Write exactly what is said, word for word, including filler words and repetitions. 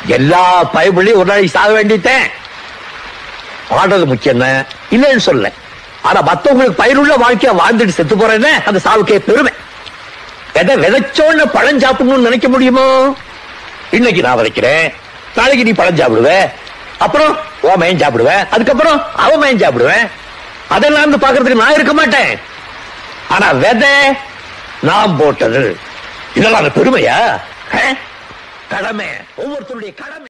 எல்லா பயபுள்ளையும் ஒரு நாளைக்கு சாக வேண்டிட்டேன். வாழ்றது முக்கியம் இல்லைன்னு சொல்ல, ஆனா மத்தவங்களுக்கு பயிருள்ள வாழ்க்கையா வாழ்ந்துட்டு செத்து போறேன்னு அந்த சாவுக்கே பெருமை. விதை விதைச்சோன்னு பழம் சாப்பிடணும்னு நினைக்க முடியுமோ? இன்னைக்கு நான் விதைக்கிறேன், நாளைக்கு நீ பழம் சாப்பிடுவ, அப்புறம் ஓ மயன் சாப்பிடுவேன், அதுக்கப்புறம் அவ மயன் சாப்பிடுவேன். அதெல்லாம் பாக்குறதுக்கு நான் இருக்க மாட்டேன். ஆனா விதை நான் போட்டது, இதெல்லாம் பெருமையா? கடமை, ஒவ்வொருத்தருடைய கடமை.